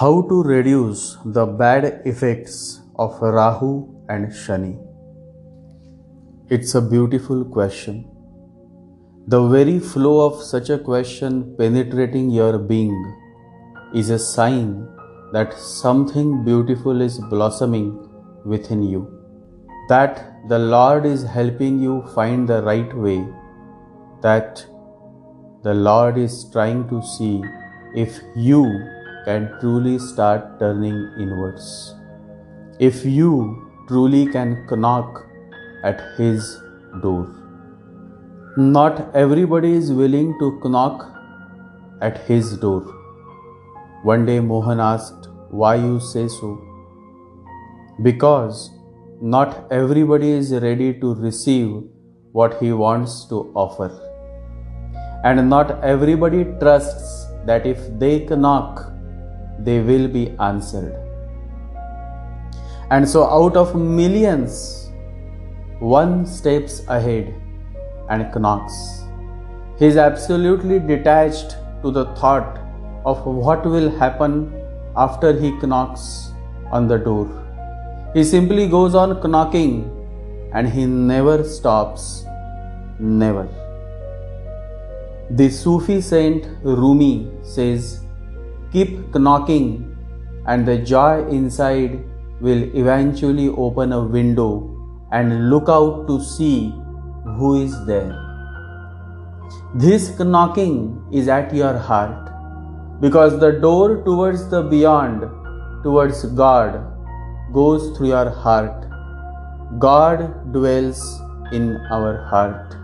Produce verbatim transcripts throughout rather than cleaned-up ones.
How to reduce the bad effects of Rahu and Shani? It's a beautiful question. The very flow of such a question penetrating your being is a sign that something beautiful is blossoming within you, that the Lord is helping you find the right way, that the Lord is trying to see if you can truly start turning inwards, if you truly can knock at His door. Not everybody is willing to knock at His door. One day Mohan asked, "Why you say so?" Because not everybody is ready to receive what He wants to offer. And not everybody trusts that if they knock, they will be answered. And so out of millions, one steps ahead and knocks. He is absolutely detached to the thought of what will happen after he knocks on the door. He simply goes on knocking and he never stops. Never. The Sufi saint Rumi says, "Keep knocking and the joy inside will eventually open a window and look out to see who is there." This knocking is at your heart, because the door towards the beyond, towards God, goes through your heart. God dwells in our heart.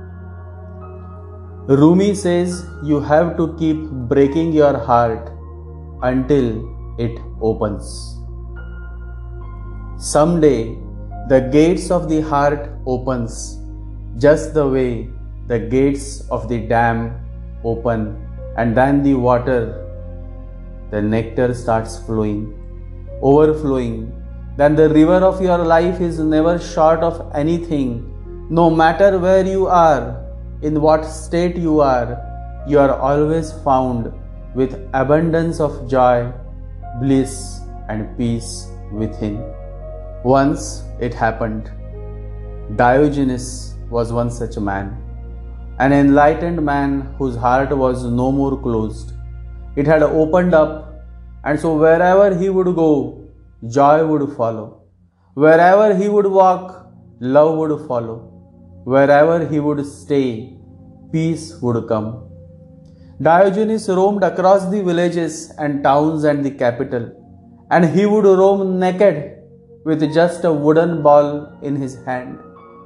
Rumi says you have to keep breaking your heart until it opens. Someday the gates of the heart opens just the way the gates of the dam open, and then the water, the nectar starts flowing, overflowing. Then the river of your life is never short of anything. No matter where you are, in what state you are, you are always found with abundance of joy, bliss and peace within. Once it happened. Diogenes was one such a man, an enlightened man whose heart was no more closed. It had opened up, and so wherever he would go, joy would follow. Wherever he would walk, love would follow. Wherever he would stay, peace would come. Diogenes roamed across the villages and towns and the capital, and he would roam naked with just a wooden ball in his hand.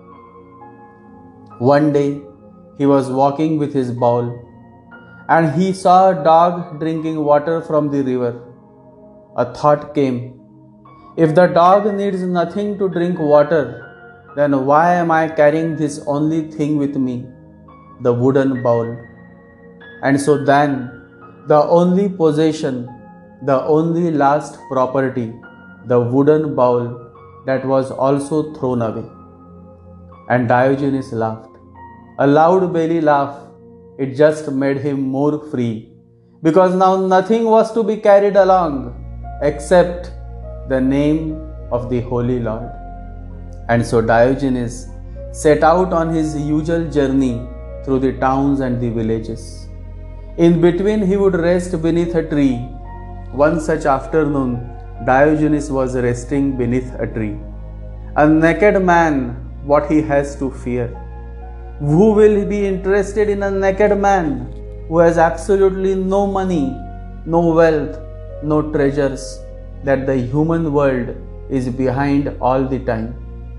One day he was walking with his ball, and he saw a dog drinking water from the river. A thought came, if the dog needs nothing to drink water, then why am I carrying this only thing with me, the wooden bowl? And so then the only possession, the only last property, the wooden bowl, that was also thrown away. And Diogenes laughed. A loud belly laugh. It just made him more free, because now nothing was to be carried along except the name of the Holy Lord. And so Diogenes set out on his usual journey through the towns and the villages. In between he would rest beneath a tree. One such afternoon, Diogenes was resting beneath a tree. A naked man, what he has to fear? Who will be interested in a naked man who has absolutely no money, no wealth, no treasures, that the human world is behind all the time?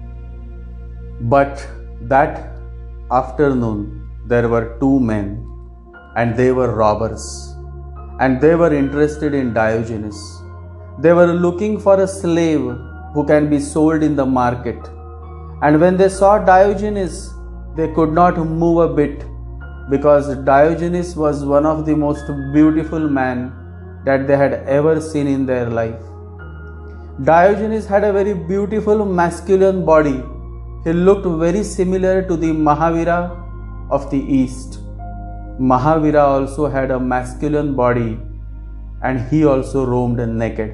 But that afternoon there were two men, and they were robbers, and they were interested in Diogenes. They were looking for a slave who can be sold in the market. And when they saw Diogenes, they could not move a bit, because Diogenes was one of the most beautiful men that they had ever seen in their life. Diogenes had a very beautiful masculine body. He looked very similar to the Mahavira of the East. Mahavira also had a masculine body and he also roamed naked.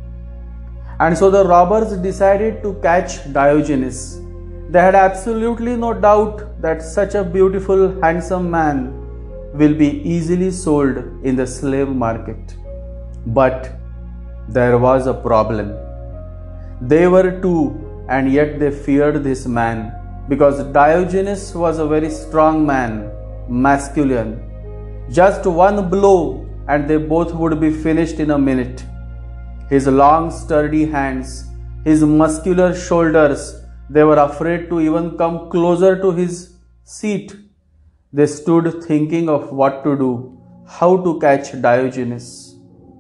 And so the robbers decided to catch Diogenes. They had absolutely no doubt that such a beautiful, handsome man will be easily sold in the slave market. But there was a problem. They were two, and yet they feared this man, because Diogenes was a very strong man, masculine. Just one blow and they both would be finished in a minute. His long sturdy hands, his muscular shoulders, they were afraid to even come closer to his seat. They stood thinking of what to do, how to catch Diogenes.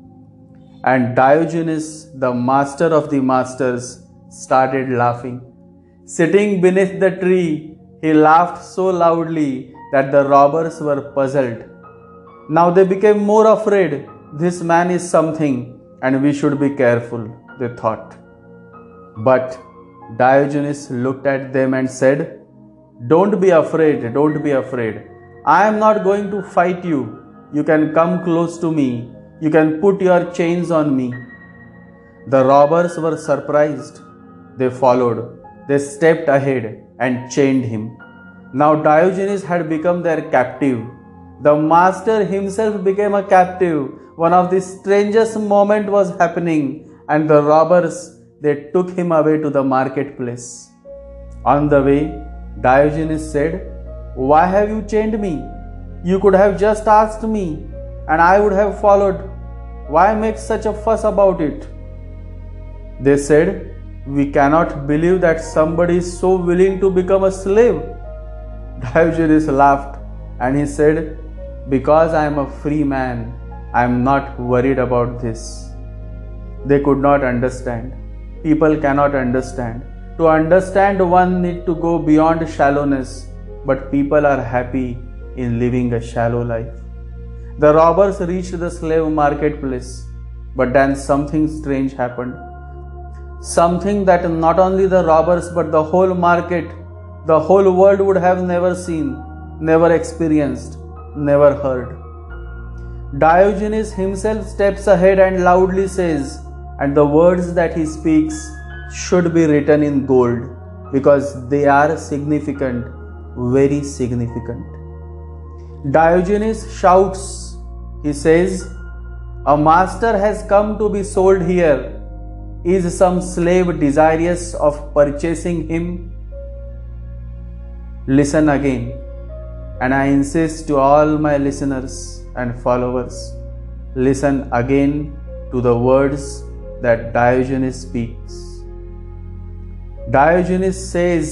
And Diogenes, the master of the masters, started laughing. Sitting beneath the tree, he laughed so loudly that the robbers were puzzled. Now they became more afraid. This man is something, and we should be careful, they thought. But Diogenes looked at them and said, "Don't be afraid, don't be afraid. I am not going to fight you. You can come close to me. You can put your chains on me." The robbers were surprised. They followed. They stepped ahead and chained him. Now Diogenes had become their captive. The master himself became a captive. One of the strangest moments was happening, and the robbers, they took him away to the marketplace. On the way, Diogenes said, "Why have you chained me? You could have just asked me, and I would have followed. Why make such a fuss about it?" They said, "We cannot believe that somebody is so willing to become a slave." Diogenes laughed and he said, "Because I am a free man, I am not worried about this." They could not understand. People cannot understand. To understand, one needs to go beyond shallowness, but people are happy in living a shallow life. The robbers reached the slave marketplace, but then something strange happened. Something that not only the robbers but the whole market, the whole world would have never seen, never experienced, never heard. Diogenes himself steps ahead and loudly says, and the words that he speaks should be written in gold, because they are significant, very significant. Diogenes shouts, he says, "A master has come to be sold here. Is some slave desirous of purchasing him?" Listen again, and I insist to all my listeners and followers, listen again to the words that Diogenes speaks. Diogenes says,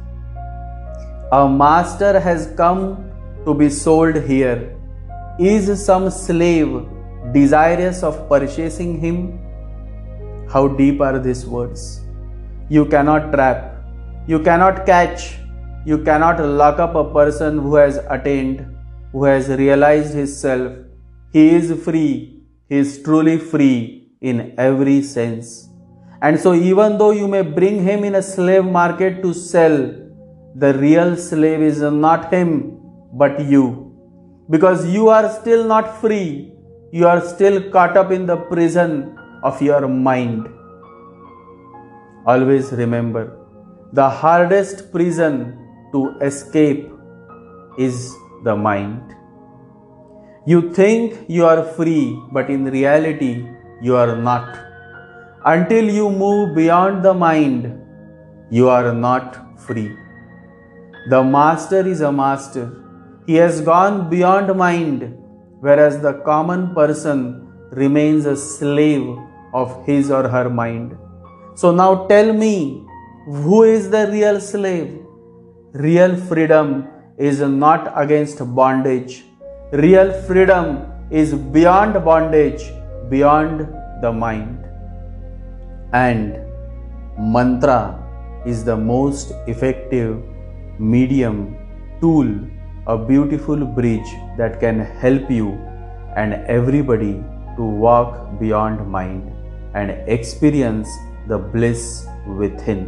"A master has come to be sold here. Is some slave desirous of purchasing him?" How deep are these words? You cannot trap, you cannot catch, you cannot lock up a person who has attained, who has realized himself. He is free, he is truly free in every sense. And so even though you may bring him in a slave market to sell, the real slave is not him but you. Because you are still not free, you are still caught up in the prison of your mind. Always remember, the hardest prison to escape is the mind. You think you are free, but in reality, you are not. Until you move beyond the mind, you are not free. The master is a master. He has gone beyond mind, whereas the common person remains a slave of his or her mind. So now tell me, who is the real slave? Real freedom is not against bondage. Real freedom is beyond bondage, beyond the mind. And mantra is the most effective medium, tool, a beautiful bridge that can help you and everybody to walk beyond mind and experience the bliss within.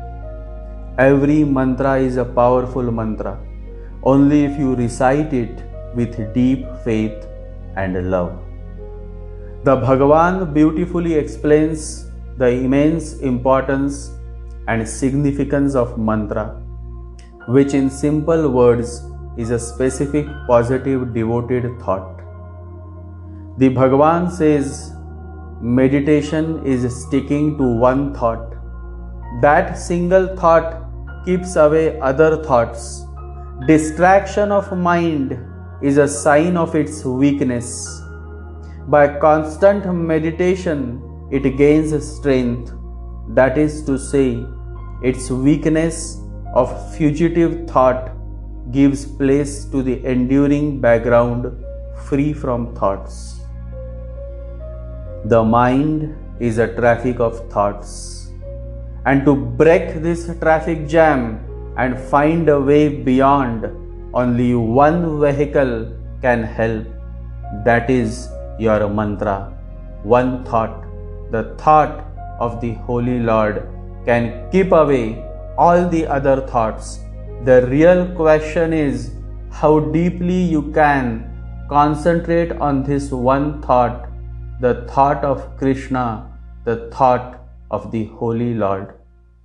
Every mantra is a powerful mantra only if you recite it with deep faith and love. The Bhagavan beautifully explains the immense importance and significance of mantra, which in simple words is a specific positive devoted thought. The Bhagavan says meditation is sticking to one thought. That single thought keeps away other thoughts. Distraction of mind is a sign of its weakness. By constant meditation, it gains strength. That is to say, its weakness of fugitive thought gives place to the enduring background free from thoughts. The mind is a traffic of thoughts, and to break this traffic jam and find a way beyond, only one vehicle can help. That is your mantra. One thought, the thought of the Holy Lord, can keep away all the other thoughts. The real question is how deeply you can concentrate on this one thought, the thought of Krishna, the thought of the Holy Lord.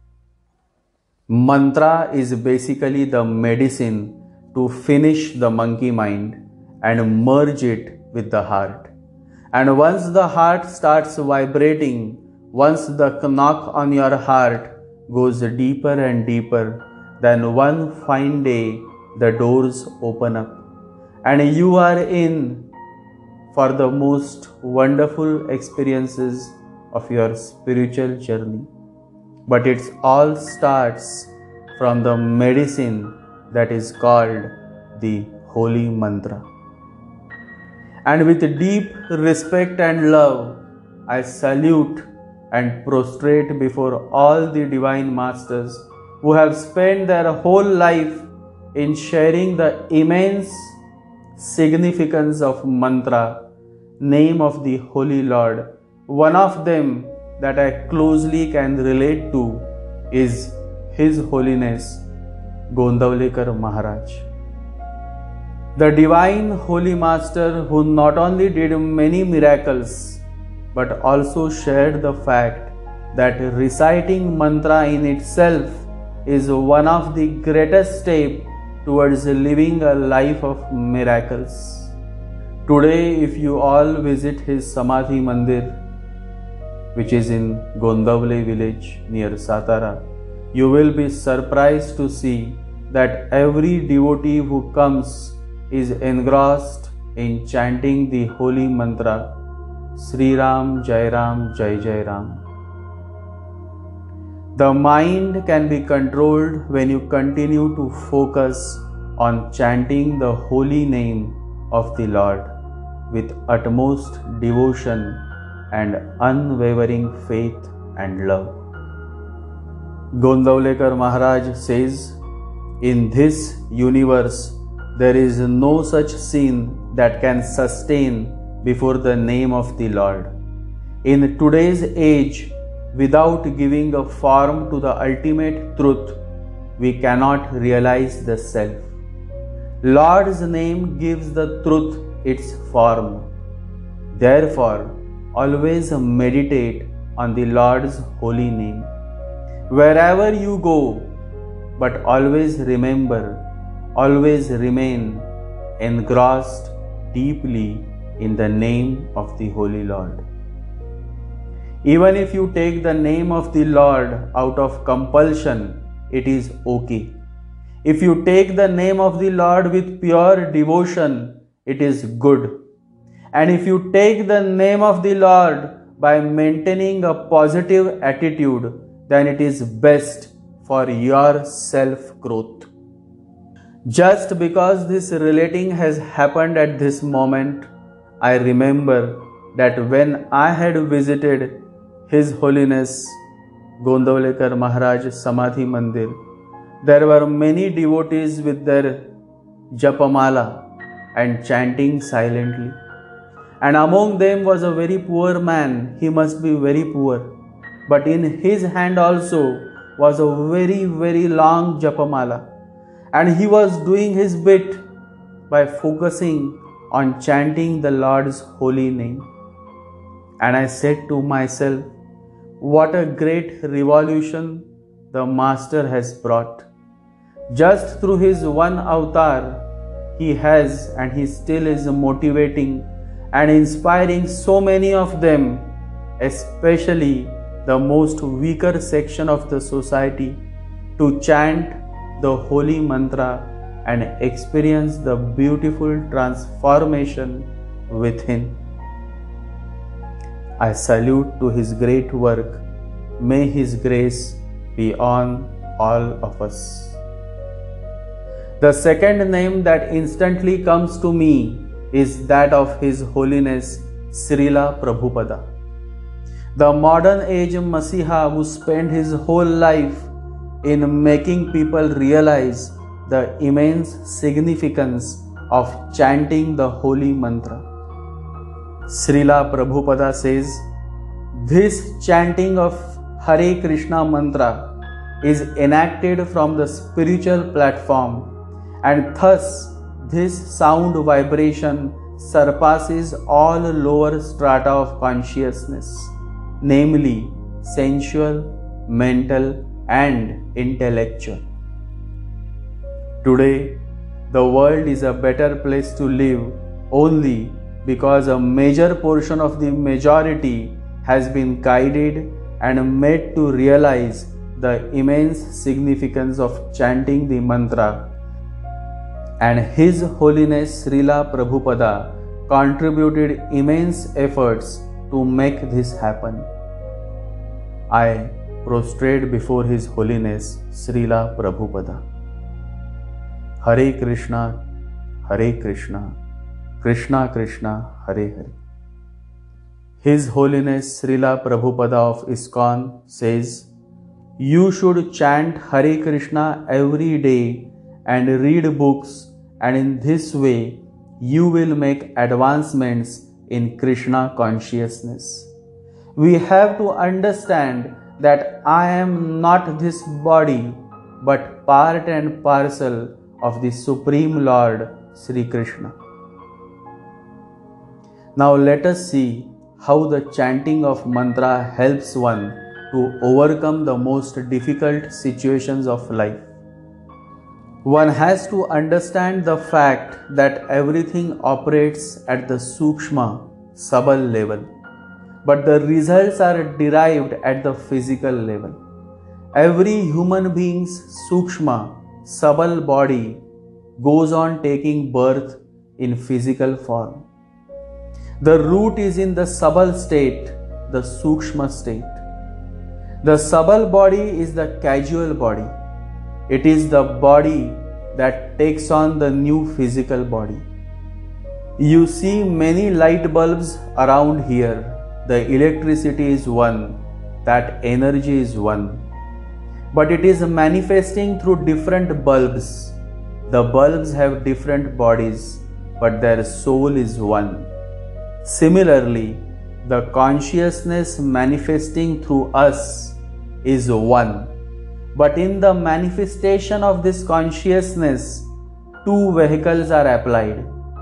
Mantra is basically the medicine to finish the monkey mind and merge it with the heart. And once the heart starts vibrating, once the knock on your heart goes deeper and deeper, then one fine day the doors open up and you are in for the most wonderful experiences of your spiritual journey. But it all starts from the medicine that is called the Holy Mantra. And with deep respect and love, I salute and prostrate before all the divine masters who have spent their whole life in sharing the immense significance of mantra, name of the Holy Lord. One of them that I closely can relate to is His Holiness Gondavlekar Maharaj. The divine Holy Master who not only did many miracles but also shared the fact that reciting mantra in itself is one of the greatest steps towards living a life of miracles. Today, if you all visit his Samadhi Mandir, which is in Gondavle village near Satara, you will be surprised to see that every devotee who comes is engrossed in chanting the holy mantra Sri Ram Jai Ram Jai Jai Ram. The mind can be controlled when you continue to focus on chanting the holy name of the Lord with utmost devotion and unwavering faith and love. Gondavlekar Maharaj says, in this universe there is no such scene that can sustain before the name of the Lord. In today's age, without giving a form to the ultimate truth, we cannot realize the self. Lord's name gives the truth its form. Therefore, always meditate on the Lord's holy name. Wherever you go, but always remember, always remain engrossed deeply in the name of the Holy Lord. Even if you take the name of the Lord out of compulsion, it is okay. If you take the name of the Lord with pure devotion, it is good. And if you take the name of the Lord by maintaining a positive attitude, then it is best for your self-growth. Just because this relating has happened at this moment, I remember that when I had visited His Holiness Gondavlekar Maharaj Samadhi Mandir, there were many devotees with their japamala and chanting silently. And among them was a very poor man. He must be very poor. But in his hand also was a very, very long japamala. And he was doing his bit by focusing on chanting the Lord's holy name. And I said to myself, what a great revolution the Master has brought. Just through his one avatar, he has and he still is motivating and inspiring so many of them, especially the most weaker section of the society, to chant the holy mantra and experience the beautiful transformation within. I salute to his great work. May his grace be on all of us. The second name that instantly comes to me is that of His Holiness Srila Prabhupada, the modern age Masiha who spent his whole life in making people realize the immense significance of chanting the holy mantra. Srila Prabhupada says, this chanting of Hare Krishna mantra is enacted from the spiritual platform, and thus this sound vibration surpasses all lower strata of consciousness, namely sensual, mental, and intellectual. Today, the world is a better place to live only because a major portion of the majority has been guided and made to realize the immense significance of chanting the mantra, and His Holiness Srila Prabhupada contributed immense efforts to make this happen. I prostrate before His Holiness Srila Prabhupada. Hare Krishna, Hare Krishna, Krishna Krishna, Hare Hare. His Holiness Srila Prabhupada of ISKCON says, you should chant Hare Krishna every day and read books, and in this way you will make advancements in Krishna consciousness. We have to understand that I am not this body but part and parcel of the Supreme Lord Sri Krishna. Now let us see how the chanting of mantra helps one to overcome the most difficult situations of life. One has to understand the fact that everything operates at the Sukshma, Sabal level, but the results are derived at the physical level. Every human being's Sukshma, Sabal body goes on taking birth in physical form. The root is in the Sabal state, the Sukshma state. The Sabal body is the casual body. It is the body that takes on the new physical body. You see many light bulbs around here. The electricity is one, that energy is one. But it is manifesting through different bulbs. The bulbs have different bodies, but their soul is one. Similarly, the consciousness manifesting through us is one. But in the manifestation of this consciousness, two vehicles are applied.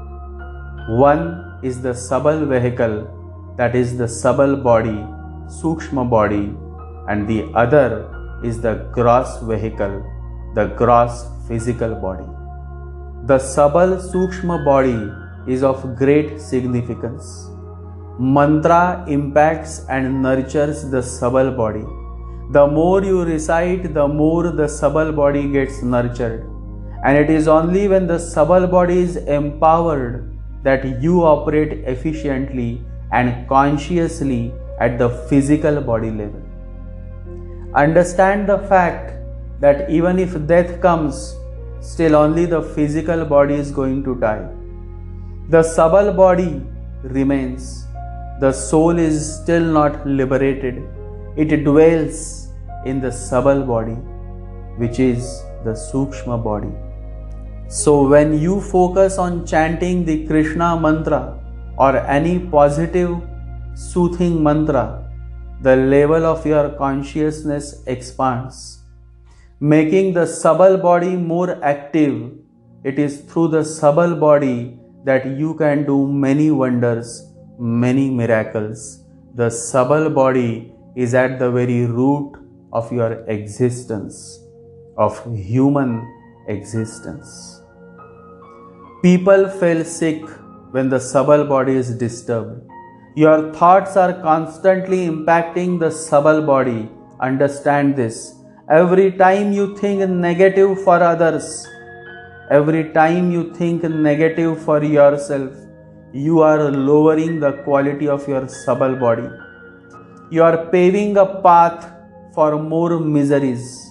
One is the Sabal vehicle, that is the Sabal body, Sukshma body, and the other is the gross vehicle, the gross physical body. The Sabal Sukshma body is of great significance. Mantra impacts and nurtures the Sabal body. The more you recite, the more the Sabal body gets nurtured. And it is only when the Sabal body is empowered that you operate efficiently and consciously at the physical body level. Understand the fact that even if death comes, still only the physical body is going to die. The Sabal body remains. The soul is still not liberated. It dwells in the Sabal body, which is the Sukshma body. So when you focus on chanting the Krishna mantra or any positive, soothing mantra, the level of your consciousness expands, making the Sabal body more active. It is through the Sabal body that you can do many wonders, many miracles. The subtle body is at the very root of your existence, of human existence. People feel sick when the subtle body is disturbed. Your thoughts are constantly impacting the subtle body. Understand this. Every time you think negative for others, every time you think negative for yourself, you are lowering the quality of your subtle body. You are paving a path for more miseries.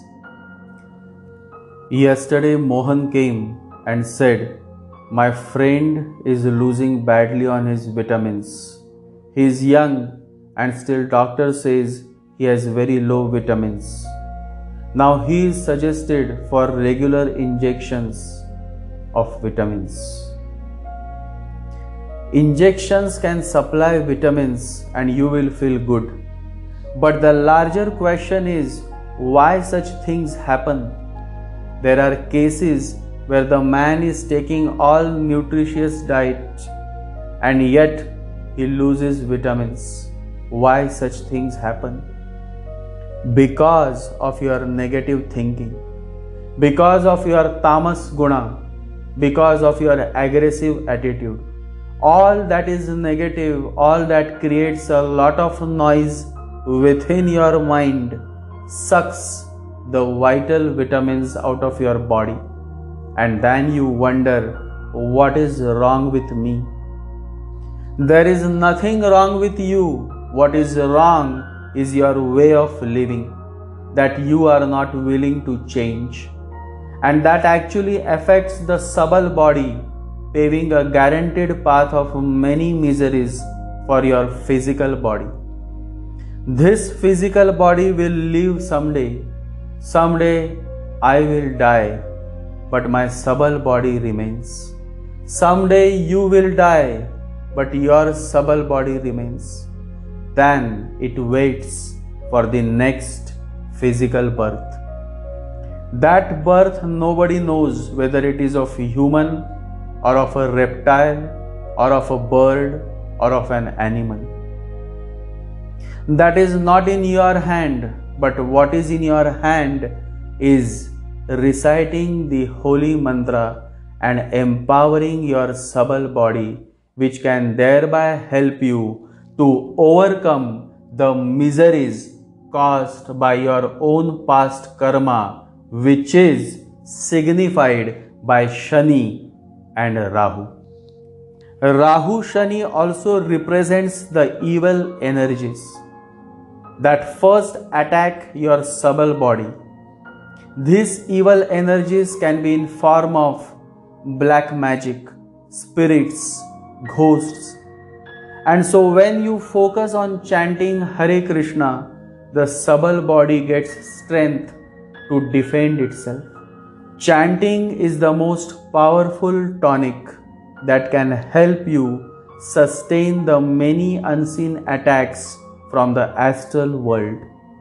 Yesterday Mohan came and said, "My friend is losing badly on his vitamins. He is young and still doctor says he has very low vitamins. Now he is suggested for regular injections of vitamins." Injections can supply vitamins and you will feel good. But the larger question is, why such things happen? There are cases where the man is taking all nutritious diet and yet he loses vitamins. Why such things happen? Because of your negative thinking, because of your tamas guna, because of your aggressive attitude. All that is negative, all that creates a lot of noise within your mind sucks the vital vitamins out of your body. And then you wonder, what is wrong with me? There is nothing wrong with you. What is wrong is your way of living that you are not willing to change. And that actually affects the subtle body, paving a guaranteed path of many miseries for your physical body. This physical body will live someday. Someday I will die, but my subtle body remains. Someday you will die, but your subtle body remains. Then it waits for the next physical birth. That birth nobody knows whether it is of a human or of a reptile or of a bird or of an animal. That is not in your hand, but what is in your hand is reciting the holy mantra and empowering your subtle body, which can thereby help you to overcome the miseries caused by your own past karma, which is signified by Shani and Rahu. Rahu Shani also represents the evil energies that first attack your subtle body. These evil energies can be in form of black magic, spirits, ghosts. And so when you focus on chanting Hare Krishna, the subtle body gets strength to defend itself. Chanting is the most powerful tonic that can help you sustain the many unseen attacks from the astral world.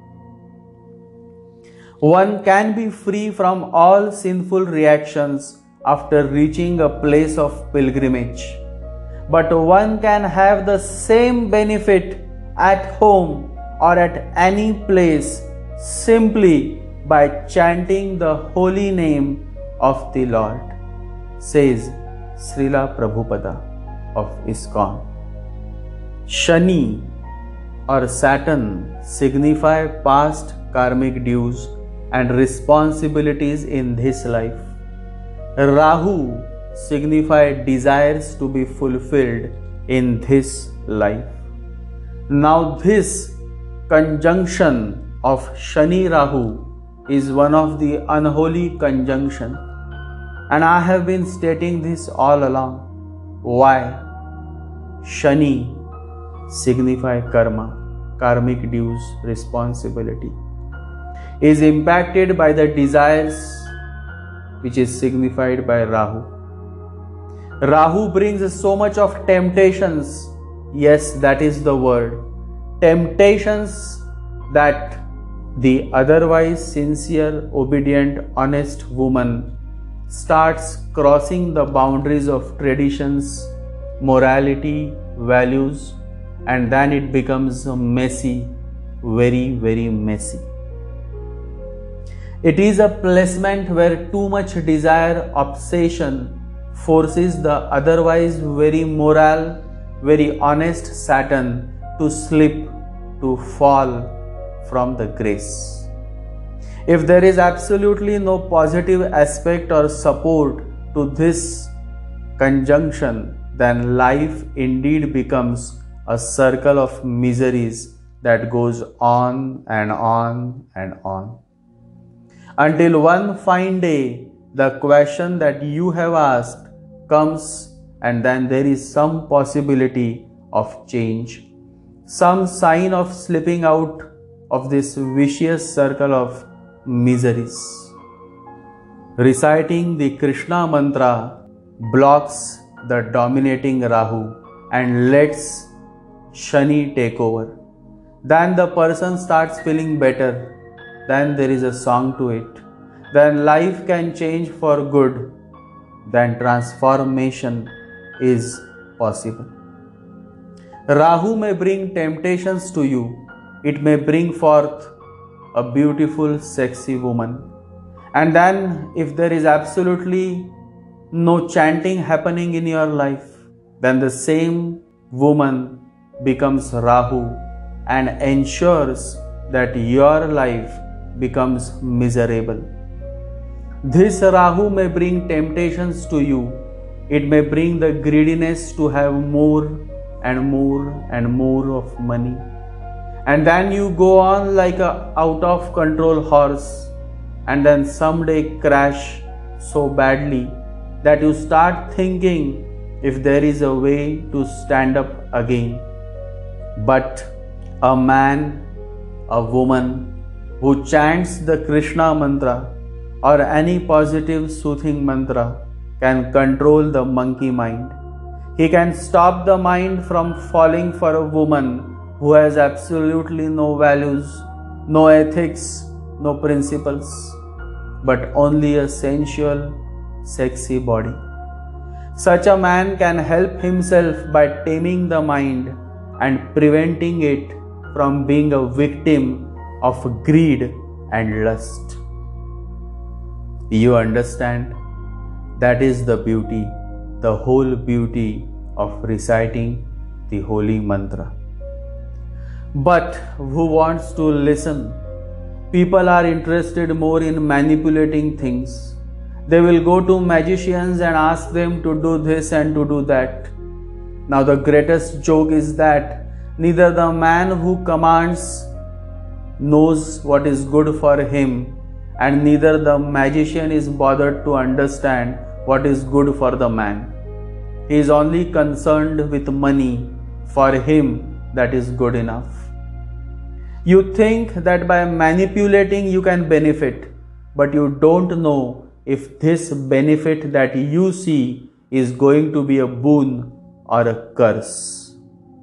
One can be free from all sinful reactions after reaching a place of pilgrimage, but one can have the same benefit at home or at any place simply by chanting the holy name of the Lord, says Srila Prabhupada of ISKCON. Shani or Saturn signify past karmic dues and responsibilities in this life. Rahu signify desires to be fulfilled in this life. Now this conjunction of Shani Rahu is one of the unholy conjunction, and I have been stating this all along. Why? Shani signify karma, karmic dues, responsibility, is impacted by the desires which is signified by Rahu. Rahu brings so much of temptations. Yes, that is the word. Temptations that the otherwise sincere, obedient, honest woman starts crossing the boundaries of traditions, morality, values, and then it becomes messy, very, very messy. It is a placement where too much desire, obsession forces the otherwise very moral, very honest Saturn to slip, to fall from the grace. If there is absolutely no positive aspect or support to this conjunction, then life indeed becomes a circle of miseries that goes on and on and on. Until one fine day, the question that you have asked comes, and then there is some possibility of change, some sign of slipping out of this vicious circle of miseries. Reciting the Krishna mantra blocks the dominating Rahu and lets Shani take over. Then the person starts feeling better. Then there is a song to it. Then life can change for good. Then transformation is possible. Rahu may bring temptations to you. It may bring forth a beautiful, sexy woman. And then if there is absolutely no chanting happening in your life, then the same woman becomes Rahu and ensures that your life becomes miserable. This Rahu may bring temptations to you. It may bring the greediness to have more and more and more of money. And then you go on like a out of control horse, and then someday crash so badly that you start thinking if there is a way to stand up again. But a man, a woman who chants the Krishna mantra or any positive soothing mantra can control the monkey mind. He can stop the mind from falling for a woman who has absolutely no values, no ethics, no principles, but only a sensual, sexy body. Such a man can help himself by taming the mind and preventing it from being a victim of greed and lust. You understand? That is the beauty, the whole beauty of reciting the holy mantra. But who wants to listen? People are interested more in manipulating things. They will go to magicians and ask them to do this and to do that. Now the greatest joke is that neither the man who commands knows what is good for him, and neither the magician is bothered to understand what is good for the man. He is only concerned with money. For him, that is good enough. You think that by manipulating you can benefit, but you don't know if this benefit that you see is going to be a boon or a curse.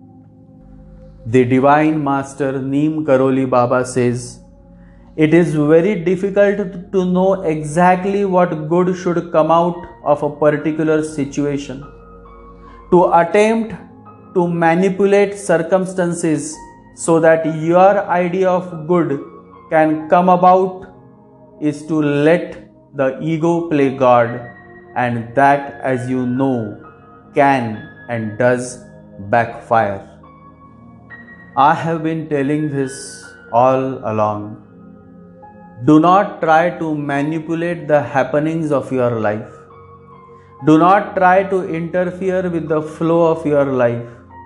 The Divine Master Neem Karoli Baba says, it is very difficult to know exactly what good should come out of a particular situation. To attempt to manipulate circumstances so that your idea of good can come about is to let the ego play God, and that, as you know, can and does backfire. I have been telling this all along. Do not try to manipulate the happenings of your life. Do not try to interfere with the flow of your life.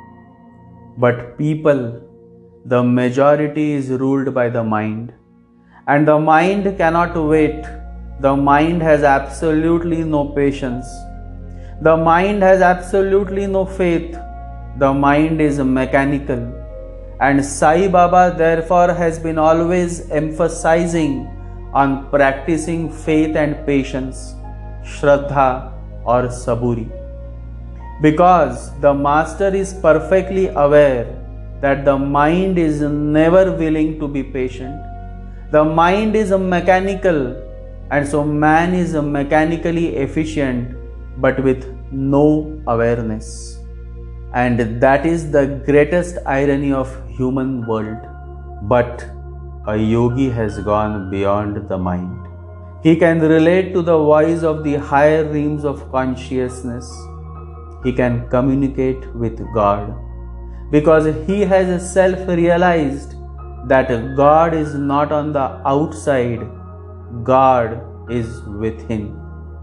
But people, the majority is ruled by the mind, and the mind cannot wait. The mind has absolutely no patience. The mind has absolutely no faith. The mind is mechanical. And Sai Baba therefore has been always emphasizing on practicing faith and patience, Shraddha or Saburi. Because the Master is perfectly aware that the mind is never willing to be patient. The mind is mechanical, and so man is mechanically efficient but with no awareness. And that is the greatest irony of human world. But a yogi has gone beyond the mind. He can relate to the voice of the higher realms of consciousness. He can communicate with God because he has self-realized that God is not on the outside, God is within.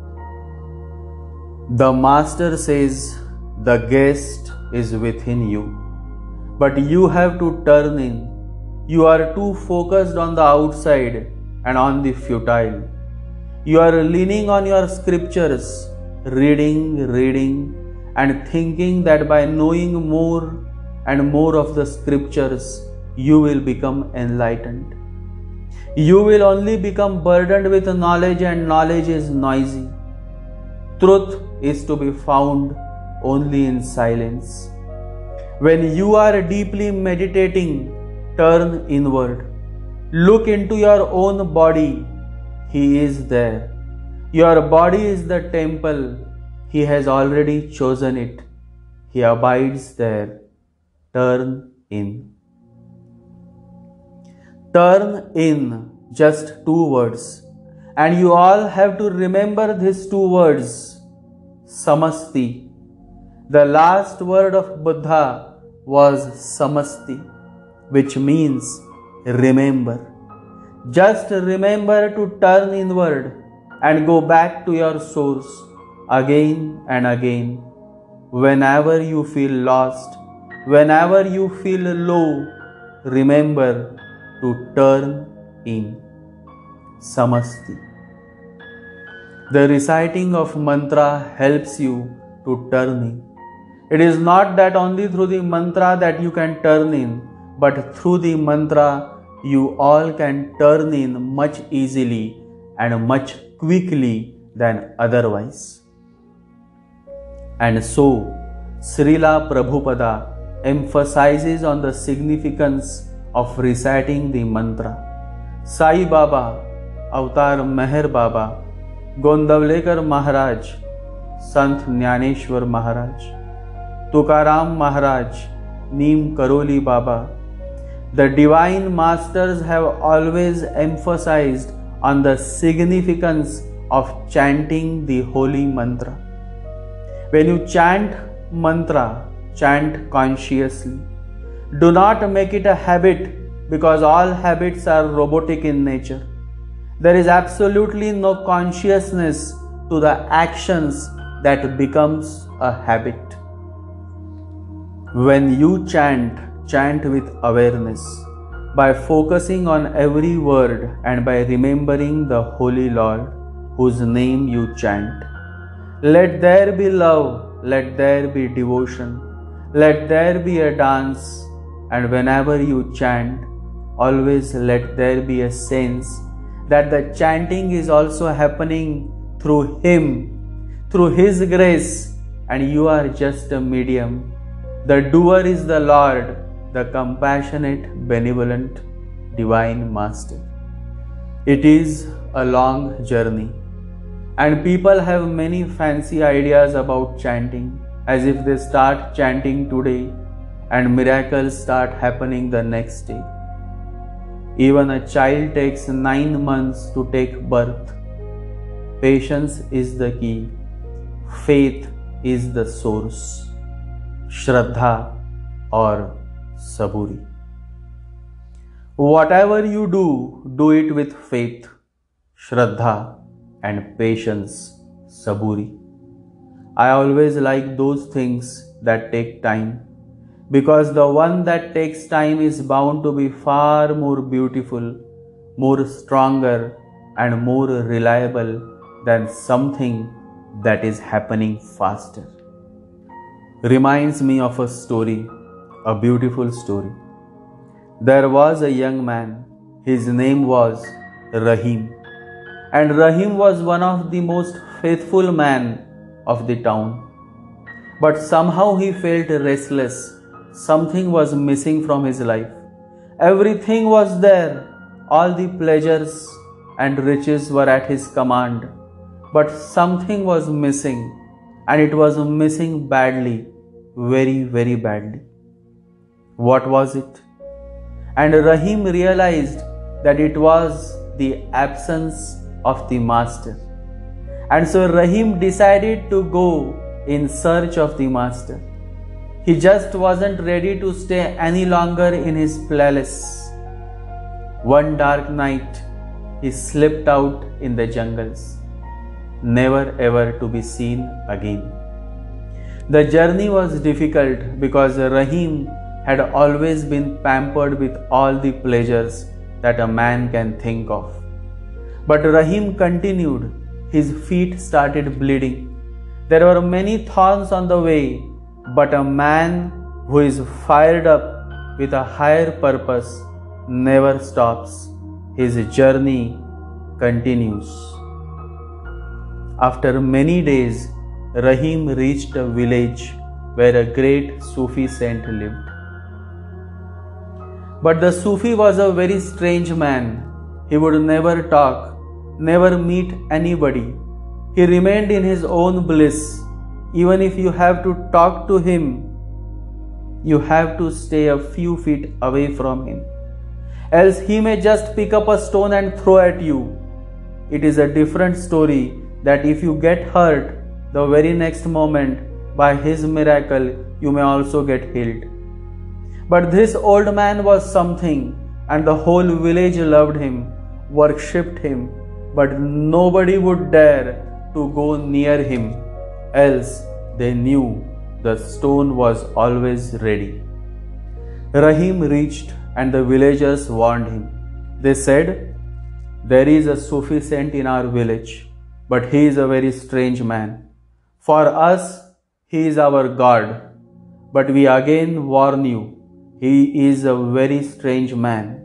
The Master says the guest is within you, but you have to turn in. You are too focused on the outside and on the futile. You are leaning on your scriptures, reading, reading, and thinking that by knowing more and more of the scriptures, you will become enlightened. You will only become burdened with knowledge, and knowledge is noisy. Truth is to be found only in silence. When you are deeply meditating, turn inward. Look into your own body. He is there. Your body is the temple. He has already chosen it. He abides there. Turn in. Turn in, just two words. And you all have to remember these two words. Samasti. The last word of Buddha was Samasti, which means remember. Just remember to turn inward and go back to your source again and again. Whenever you feel lost, whenever you feel low, remember to turn in. Samasti. The reciting of mantra helps you to turn in. It is not that only through the mantra that you can turn in, but through the mantra you all can turn in much easily and much quickly than otherwise. And so, Srila Prabhupada emphasizes on the significance of reciting the mantra. Sai Baba, Avatar Meher Baba, Gondavlekar Maharaj, Sant Jnaneshwar Maharaj, Tukaram Maharaj, Neem Karoli Baba. The Divine Masters have always emphasized on the significance of chanting the holy mantra. When you chant mantra, chant consciously. Do not make it a habit, because all habits are robotic in nature. There is absolutely no consciousness to the actions that becomes a habit. When you chant, chant with awareness, by focusing on every word and by remembering the Holy Lord, whose name you chant. Let there be love, let there be devotion, let there be a dance, and whenever you chant, always let there be a sense that the chanting is also happening through Him, through His grace, and you are just a medium. The doer is the Lord, the compassionate, benevolent, Divine Master. It is a long journey, and people have many fancy ideas about chanting, as if they start chanting today and miracles start happening the next day. Even a child takes nine months to take birth. Patience is the key. Faith is the source. Shraddha or Saburi. Whatever you do, do it with faith, Shraddha and patience, Saburi. I always like those things that take time, because the one that takes time is bound to be far more beautiful, more stronger, and more reliable than something that is happening faster. Reminds me of a story, a beautiful story. There was a young man, his name was Rahim, and Rahim was one of the most faithful men of the town. But somehow he felt restless. Something was missing from his life. Everything was there, all the pleasures and riches were at his command, but something was missing, and it was missing badly. very, very badly. What was it? And Rahim realized that it was the absence of the master. And so Rahim decided to go in search of the master. He just wasn't ready to stay any longer in his palace. One dark night, he slipped out in the jungles, never ever to be seen again. The journey was difficult because Rahim had always been pampered with all the pleasures that a man can think of. But Rahim continued. His feet started bleeding. There were many thorns on the way, but a man who is fired up with a higher purpose never stops. His journey continues. After many days, Rahim reached a village where a great Sufi saint lived. But the Sufi was a very strange man. He would never talk, never meet anybody. He remained in his own bliss. Even if you have to talk to him, you have to stay a few feet away from him. Else he may just pick up a stone and throw at you. It is a different story that if you get hurt, the very next moment, by his miracle, you may also get healed. But this old man was something, and the whole village loved him, worshipped him, but nobody would dare to go near him, else they knew the stone was always ready. Rahim reached, and the villagers warned him. They said, "There is a Sufi saint in our village, but he is a very strange man. For us, he is our God, but we again warn you, he is a very strange man."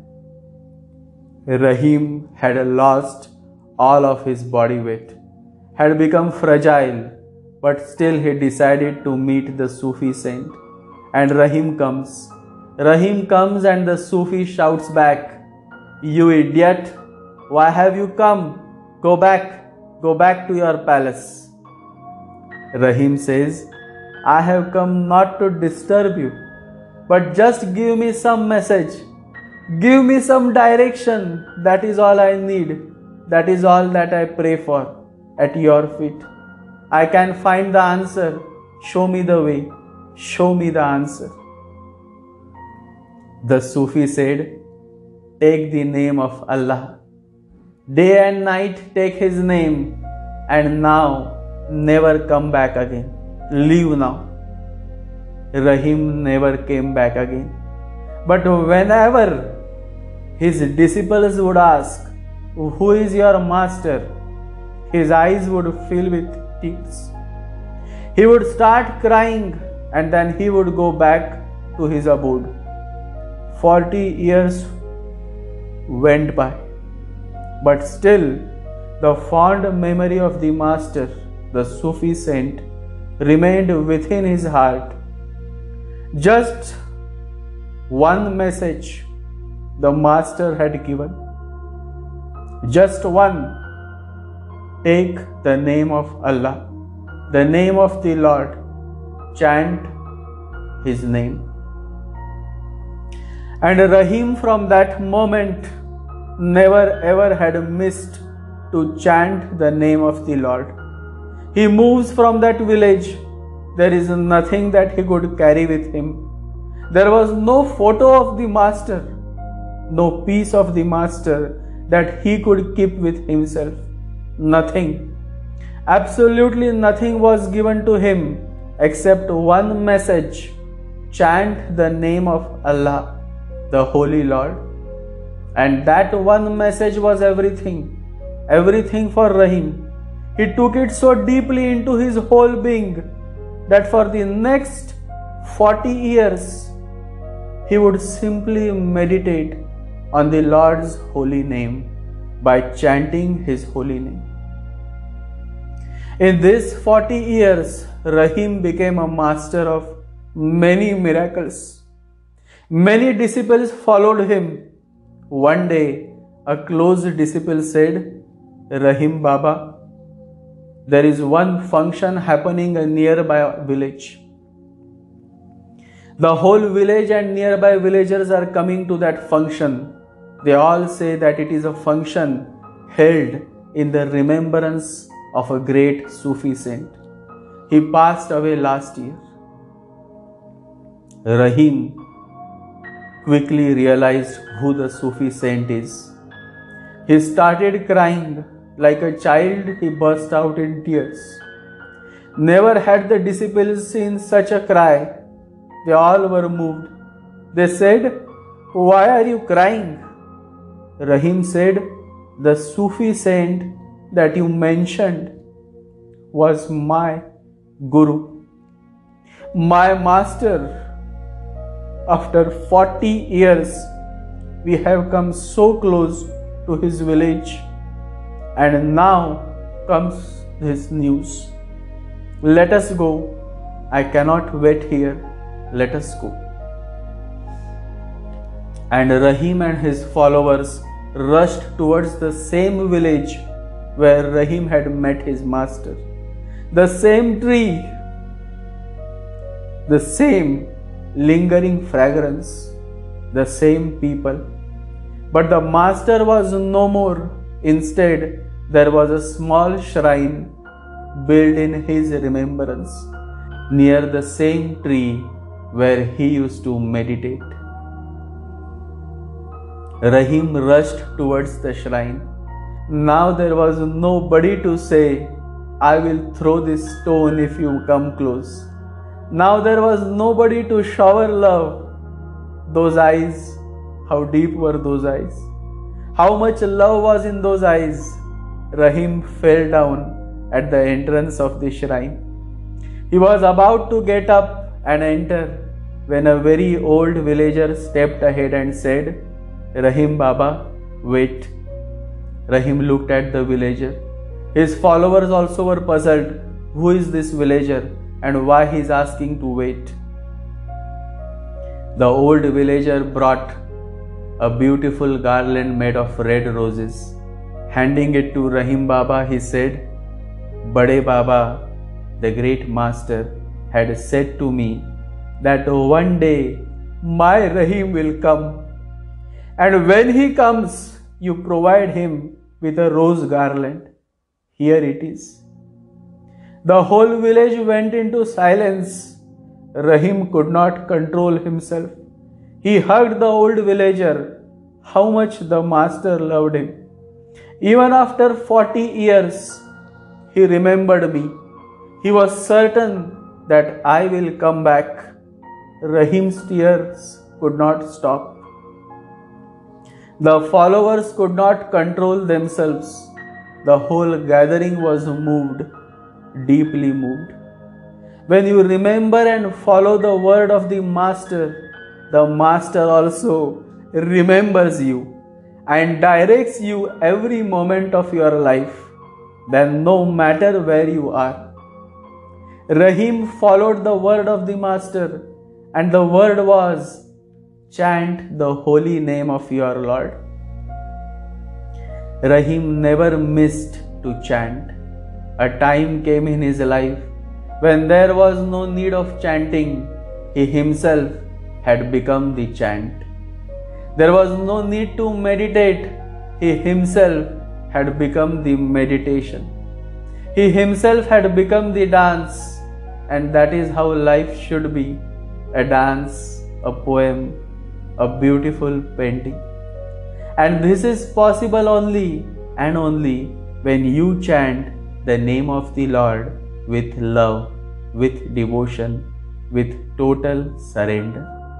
Rahim had lost all of his body weight, had become fragile, but still he decided to meet the Sufi saint. And Rahim comes. Rahim comes and the Sufi shouts back, "You idiot! Why have you come? Go back, go back to your palace." Rahim says, "I have come not to disturb you, but just give me some message. Give me some direction. That is all I need. That is all that I pray for at your feet. I can find the answer. Show me the way. Show me the answer." The Sufi said, "Take the name of Allah. Day and night take his name, and now never come back again. Leave now." Rahim never came back again. But whenever his disciples would ask, "Who is your master?" his eyes would fill with tears. He would start crying, and then he would go back to his abode. Forty years went by, but still the fond memory of the master, the Sufi saint, remained within his heart. Just one message the master had given. Just one. Take the name of Allah, the name of the Lord. Chant his name. And Rahim from that moment never ever had missed to chant the name of the Lord. He moves from that village. There is nothing that he could carry with him. There was no photo of the master, no piece of the master that he could keep with himself. Nothing. Absolutely nothing was given to him except one message: chant the name of Allah, the Holy Lord. And that one message was everything. Everything for Rahim. He took it so deeply into his whole being that for the next forty years he would simply meditate on the Lord's holy name by chanting his holy name. In these forty years, Rahim became a master of many miracles. Many disciples followed him. One day, a close disciple said, "Rahim Baba, there is one function happening in a nearby village. The whole village and nearby villagers are coming to that function. They all say that it is a function held in the remembrance of a great Sufi saint. He passed away last year. Rahim quickly realized who the Sufi saint is. He started crying. Like a child, he burst out in tears. Never had the disciples seen such a cry. They all were moved. They said, "Why are you crying?" Rahim said, "The Sufi saint that you mentioned was my Guru, my master. After forty years, we have come so close to his village, and now comes this news. Let us go. I cannot wait here. Let us go." And Rahim and his followers rushed towards the same village where Rahim had met his master. The same tree, the same lingering fragrance, the same people. But the master was no more. Instead, there was a small shrine built in his remembrance near the same tree where he used to meditate. Rahim rushed towards the shrine. Now there was nobody to say, "I will throw this stone if you come close." Now there was nobody to shower love. Those eyes, how deep were those eyes? How much love was in those eyes? Rahim fell down at the entrance of the shrine. He was about to get up and enter when a very old villager stepped ahead and said, "Rahim Baba, wait." Rahim looked at the villager. His followers also were puzzled. Who is this villager and why he is asking to wait? The old villager brought a beautiful garland made of red roses. Handing it to Rahim Baba, he said, "Bade Baba, the great master, had said to me that one day my Rahim will come. And when he comes, you provide him with a rose garland. Here it is." The whole village went into silence. Rahim could not control himself. He hugged the old villager. How much the master loved him. Even after forty years, he remembered me. He was certain that I will come back. Rahim's tears could not stop. The followers could not control themselves. The whole gathering was moved, deeply moved. When you remember and follow the word of the Master, the Master also remembers you and directs you every moment of your life, then no matter where you are. Rahim followed the word of the Master, and the word was, "Chant the holy name of your Lord." Rahim never missed to chant. A time came in his life when there was no need of chanting. He himself had become the chant. There was no need to meditate. He himself had become the meditation. He himself had become the dance. And that is how life should be. A dance, a poem, a beautiful painting. And this is possible only and only when you chant the name of the Lord with love, with devotion, with total surrender.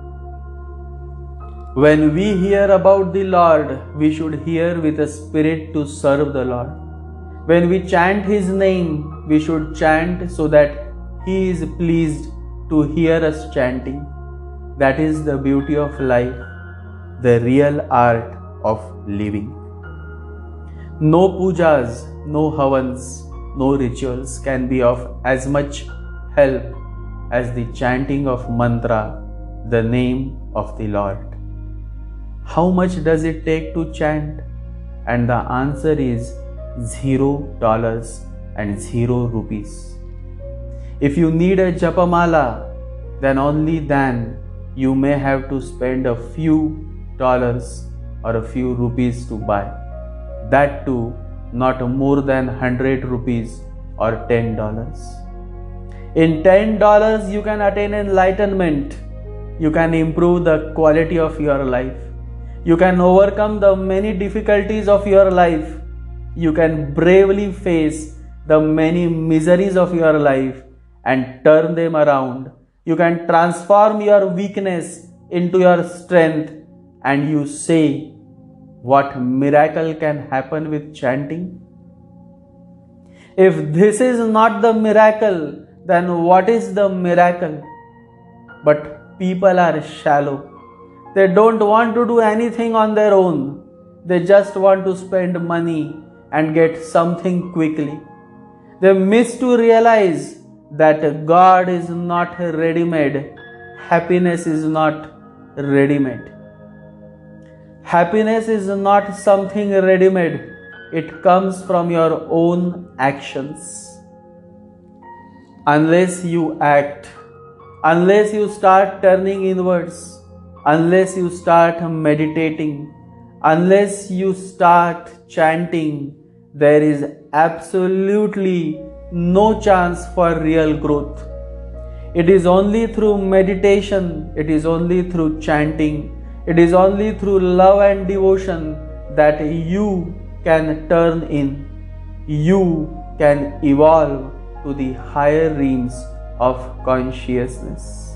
When we hear about the Lord, we should hear with a spirit to serve the Lord. When we chant His name, we should chant so that He is pleased to hear us chanting. That is the beauty of life, the real art of living. No pujas, no havans, no rituals can be of as much help as the chanting of mantra, the name of the Lord. How much does it take to chant? And the answer is zero dollars and zero rupees. If you need a japamala, then only then you may have to spend a few dollars or a few rupees to buy. That too, not more than one hundred rupees or ten dollars. In ten dollars, you can attain enlightenment. You can improve the quality of your life. You can overcome the many difficulties of your life. You can bravely face the many miseries of your life and turn them around. You can transform your weakness into your strength, and you say, what miracle can happen with chanting? If this is not the miracle, then what is the miracle? But people are shallow. They don't want to do anything on their own. They just want to spend money and get something quickly. They miss to realize that God is not ready-made. Happiness is not ready-made. Happiness is not something ready-made. It comes from your own actions. Unless you act, unless you start turning inwards, unless you start meditating, unless you start chanting, there is absolutely no chance for real growth. It is only through meditation, it is only through chanting, it is only through love and devotion that you can turn in, you can evolve to the higher realms of consciousness.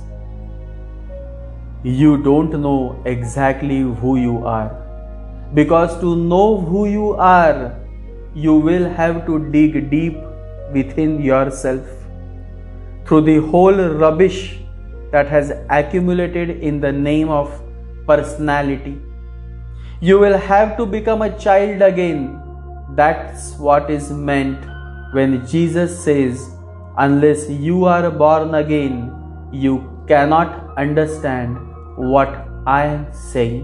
You don't know exactly who you are, because to know who you are, you will have to dig deep within yourself through the whole rubbish that has accumulated in the name of personality. You will have to become a child again. That's what is meant when Jesus says, unless you are born again, you cannot understand what I am saying.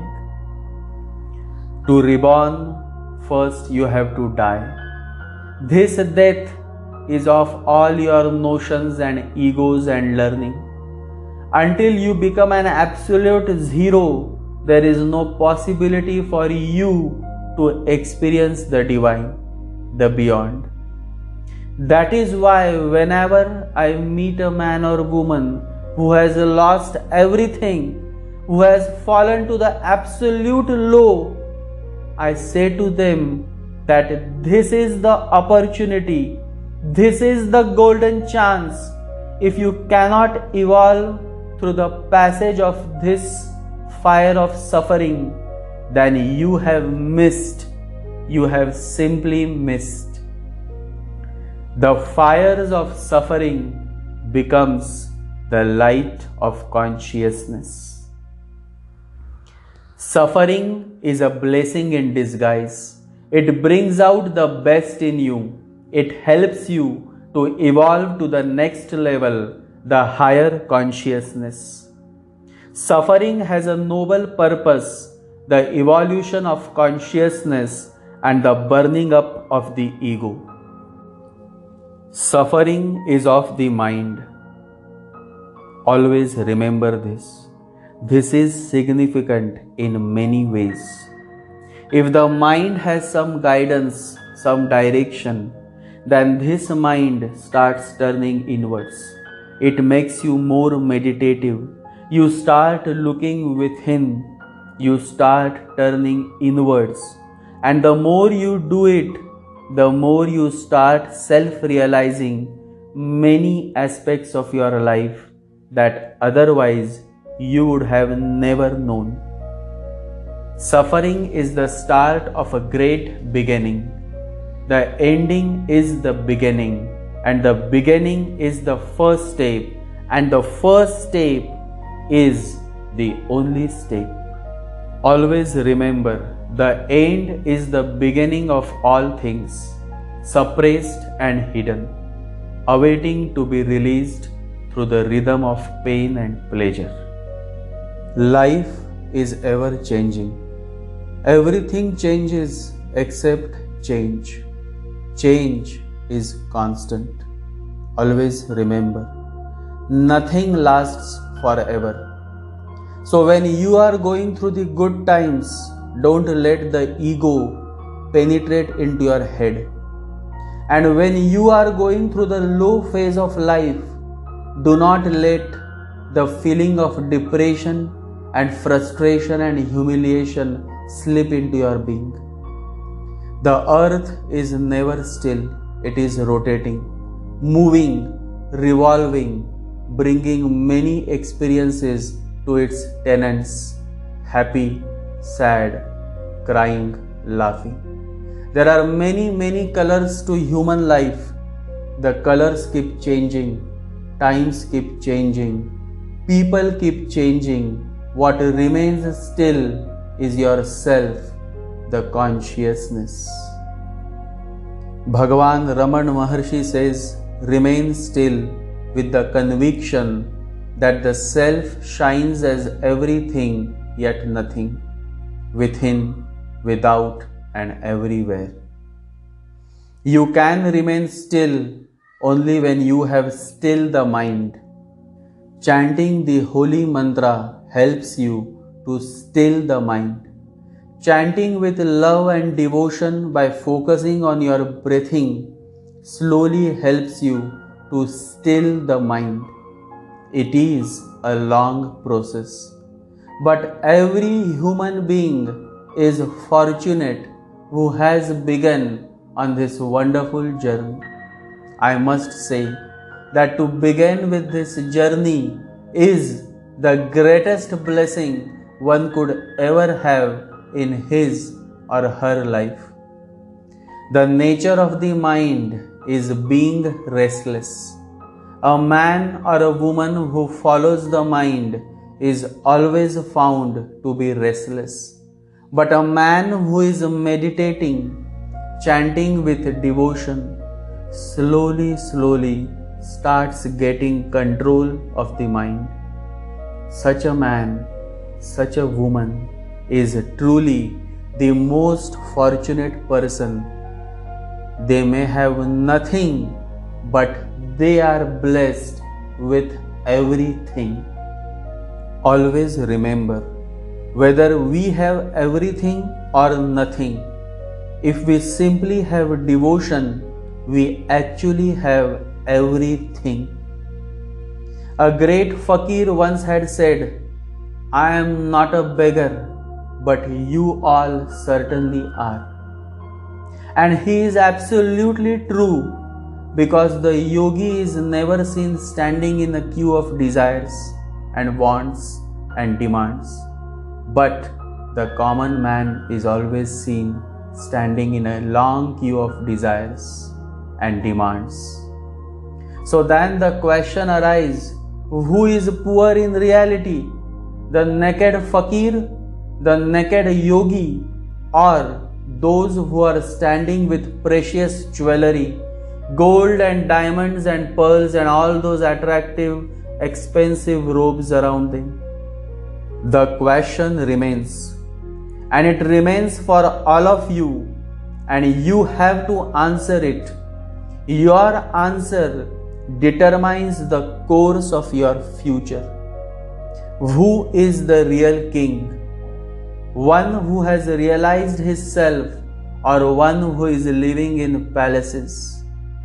To reborn, first you have to die. This death is of all your notions and egos and learning. Until you become an absolute zero, there is no possibility for you to experience the divine, the beyond. That is why whenever I meet a man or woman who has lost everything, who has fallen to the absolute low, I say to them that this is the opportunity, this is the golden chance. If you cannot evolve through the passage of this fire of suffering, then you have missed, you have simply missed. The fires of suffering becomes the light of consciousness. Suffering is a blessing in disguise. It brings out the best in you. It helps you to evolve to the next level, the higher consciousness. Suffering has a noble purpose, the evolution of consciousness and the burning up of the ego. Suffering is of the mind. Always remember this. This is significant in many ways. If the mind has some guidance, some direction, then this mind starts turning inwards. It makes you more meditative. You start looking within. You start turning inwards. And the more you do it, the more you start self-realizing many aspects of your life that otherwise you would have never known. Suffering is the start of a great beginning. The ending is the beginning, and the beginning is the first step, and the first step is the only step. Always remember, the end is the beginning of all things, suppressed and hidden, awaiting to be released through the rhythm of pain and pleasure. Life is ever changing. Everything changes except change. Change is constant. Always remember, nothing lasts forever. So when you are going through the good times, don't let the ego penetrate into your head. And when you are going through the low phase of life, do not let the feeling of depression and frustration and humiliation slip into your being. The earth is never still, it is rotating, moving, revolving, bringing many experiences to its tenants, happy, sad, crying, laughing. There are many, many colors to human life. The colors keep changing, times keep changing, people keep changing. What remains still is yourself, the consciousness. Bhagavan Raman Maharshi says, remain still with the conviction that the self shines as everything yet nothing, within, without, and everywhere. You can remain still only when you have still the mind. Chanting the holy mantra helps you to still the mind. Chanting with love and devotion by focusing on your breathing slowly helps you to still the mind. It is a long process, but every human being is fortunate who has begun on this wonderful journey. I must say that to begin with this journey is the greatest blessing one could ever have in his or her life. The nature of the mind is being restless. A man or a woman who follows the mind is always found to be restless. But a man who is meditating, chanting with devotion, slowly, slowly starts getting control of the mind. Such a man, such a woman is truly the most fortunate person. They may have nothing, but they are blessed with everything. Always remember, whether we have everything or nothing, if we simply have devotion, we actually have everything. A great fakir once had said, I am not a beggar, but you all certainly are. And he is absolutely true, because the yogi is never seen standing in a queue of desires and wants and demands. But the common man is always seen standing in a long queue of desires and demands. So then the question arises, who is poor in reality? The naked fakir, the naked yogi, or those who are standing with precious jewelry, gold and diamonds and pearls and all those attractive, expensive robes around them? The question remains, and it remains for all of you, and you have to answer it. Your answer determines the course of your future. Who is the real king? One who has realized his self, or one who is living in palaces?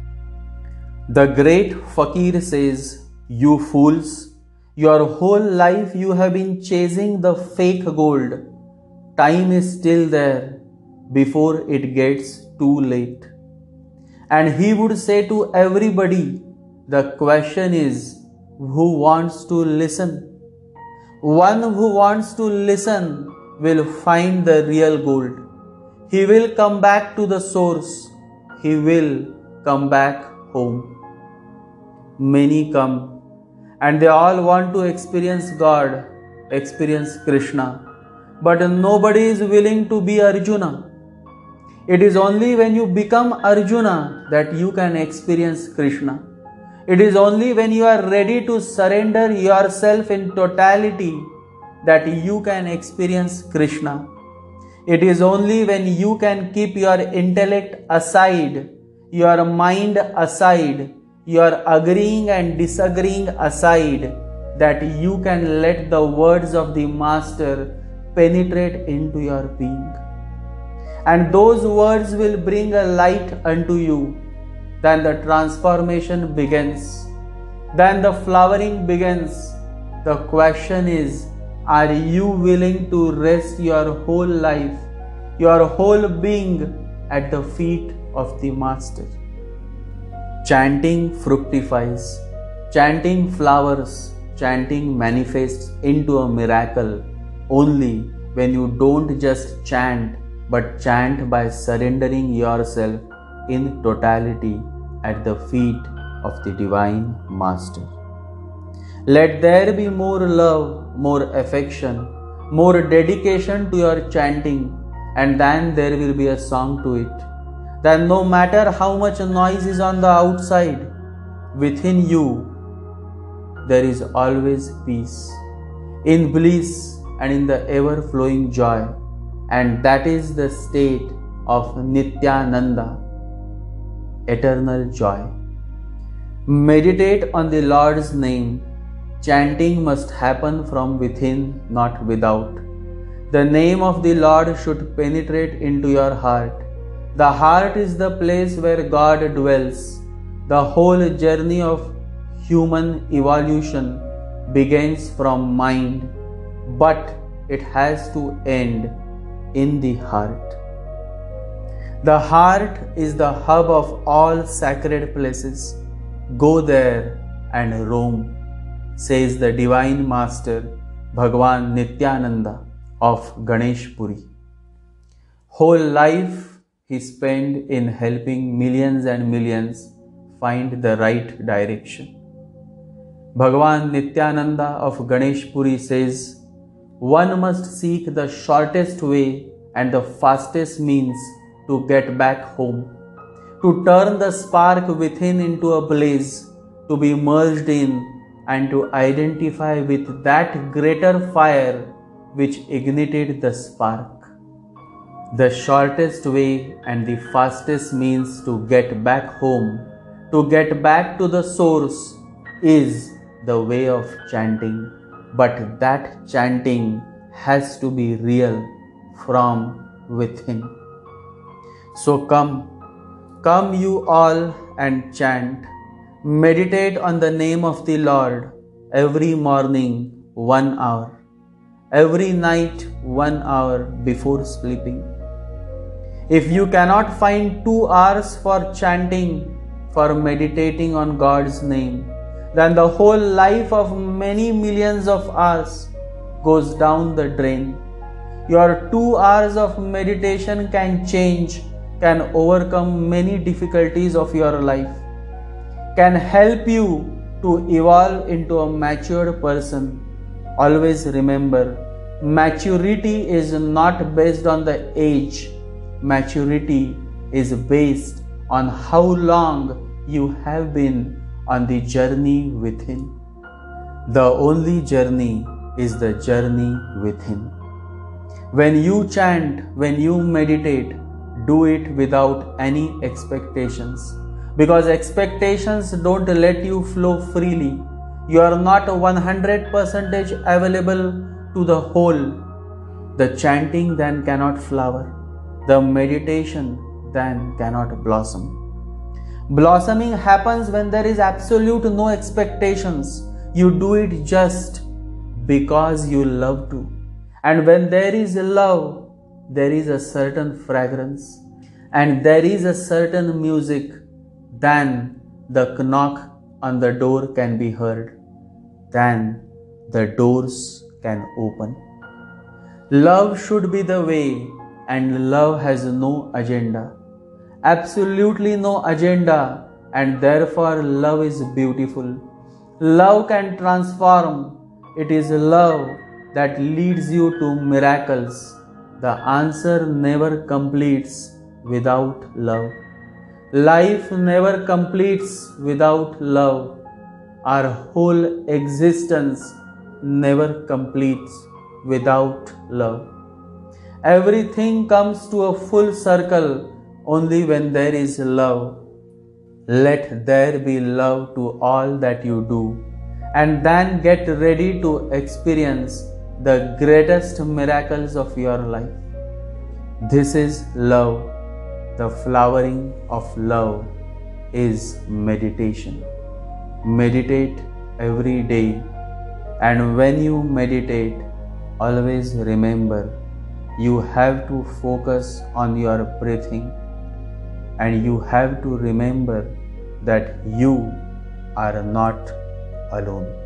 The great fakir says, you fools, your whole life you have been chasing the fake gold. Time is still there before it gets too late. And he would say to everybody, the question is, who wants to listen? One who wants to listen will find the real gold. He will come back to the source. He will come back home. Many come and they all want to experience God, experience Krishna. But nobody is willing to be Arjuna. It is only when you become Arjuna that you can experience Krishna. It is only when you are ready to surrender yourself in totality that you can experience Krishna. It is only when you can keep your intellect aside, your mind aside, your agreeing and disagreeing aside, that you can let the words of the Master penetrate into your being. And those words will bring a light unto you. Then the transformation begins. Then the flowering begins. The question is, are you willing to rest your whole life, your whole being at the feet of the Master? Chanting fructifies. Chanting flowers. Chanting manifests into a miracle only when you don't just chant, but chant by surrendering yourself in totality at the feet of the Divine Master. Let there be more love, more affection, more dedication to your chanting, and then there will be a song to it. Then no matter how much noise is on the outside, within you there is always peace, in bliss and in the ever-flowing joy, and that is the state of Nityananda, eternal joy. Meditate on the Lord's name. Chanting must happen from within, not without. The name of the Lord should penetrate into your heart. The heart is the place where God dwells. The whole journey of human evolution begins from mind, but it has to end in the heart. The heart is the hub of all sacred places. Go there and roam, says the Divine Master Bhagwan Nityananda of Ganeshpuri. Whole life he spent in helping millions and millions find the right direction. Bhagwan Nityananda of Ganeshpuri says, one must seek the shortest way and the fastest means to get back home, to turn the spark within into a blaze, to be merged in and to identify with that greater fire which ignited the spark. The shortest way and the fastest means to get back home, to get back to the source, is the way of chanting. But that chanting has to be real from within. So come, come you all and chant. Meditate on the name of the Lord every morning one hour, every night one hour before sleeping. If you cannot find two hours for chanting, for meditating on God's name, then the whole life of many millions of hours goes down the drain. Your two hours of meditation can change, can overcome many difficulties of your life, can help you to evolve into a mature person. Always remember, maturity is not based on the age. Maturity is based on how long you have been on the journey within. The only journey is the journey within. When you chant, when you meditate, do it without any expectations, because expectations don't let you flow freely. You are not one hundred percent available to the whole. The chanting then cannot flower. The meditation then cannot blossom. Blossoming happens when there is absolute no expectations. You do it just because you love to. And when there is love, there is a certain fragrance and there is a certain music. Then the knock on the door can be heard. Then the doors can open. Love should be the way, and love has no agenda. Absolutely no agenda, and therefore love is beautiful. Love can transform. It is love that leads you to miracles. The answer never completes without love. Life never completes without love. Our whole existence never completes without love. Everything comes to a full circle only when there is love. Let there be love to all that you do, and then get ready to experience the greatest miracles of your life. This is love. The flowering of love is meditation. Meditate every day, and when you meditate, always remember you have to focus on your breathing, and you have to remember that you are not alone.